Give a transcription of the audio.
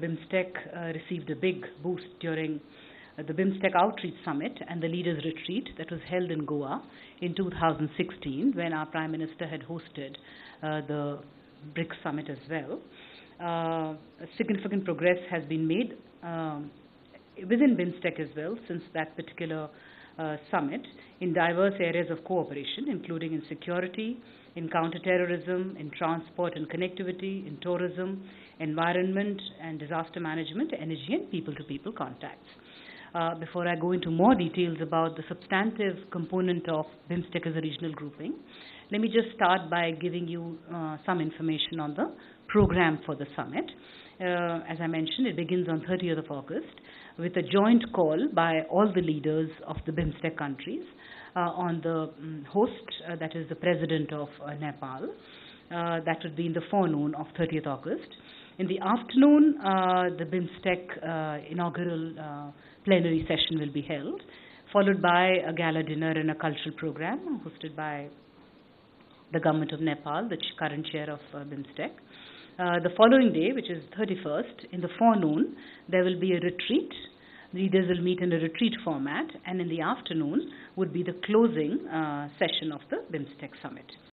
BIMSTEC received a big boost during the BIMSTEC Outreach Summit and the Leaders Retreat that was held in Goa in 2016, when our Prime Minister had hosted the BRICS Summit as well. Significant progress has been made within BIMSTEC as well since that particular summit in diverse areas of cooperation, including in security, in counterterrorism, in transport and connectivity, in tourism, environment and disaster management, energy and people-to-people contacts. Before I go into more details about the substantive component of BIMSTEC as a regional grouping, let me just start by giving you some information on the program for the summit. As I mentioned, it begins on 30th of August with a joint call by all the leaders of the BIMSTEC countries on the host, that is the President of Nepal. That would be in the forenoon of 30th August. In the afternoon, the BIMSTEC inaugural plenary session will be held, followed by a gala dinner and a cultural program hosted by the government of Nepal, the current chair of BIMSTEC. The following day, which is 31st, in the forenoon, there will be a retreat. Leaders will meet in a retreat format, and in the afternoon would be the closing session of the BIMSTEC summit.